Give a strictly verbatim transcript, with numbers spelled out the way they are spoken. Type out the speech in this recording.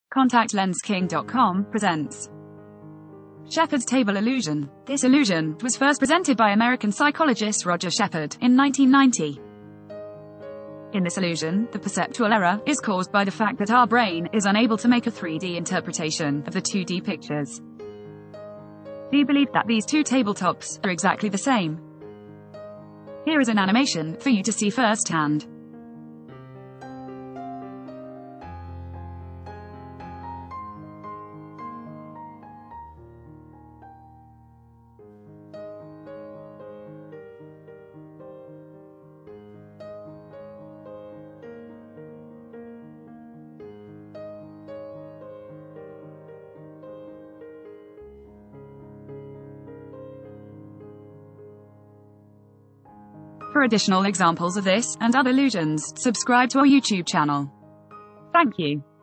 contact lens king dot com presents Shepard's table illusion. This illusion was first presented by American psychologist Roger Shepard in nineteen ninety. In this illusion, the perceptual error is caused by the fact that our brain is unable to make a three D interpretation of the two D pictures. Do you believe that these two tabletops are exactly the same? Here is an animation for you to see firsthand. For additional examples of this and other illusions, subscribe to our YouTube channel. Thank you.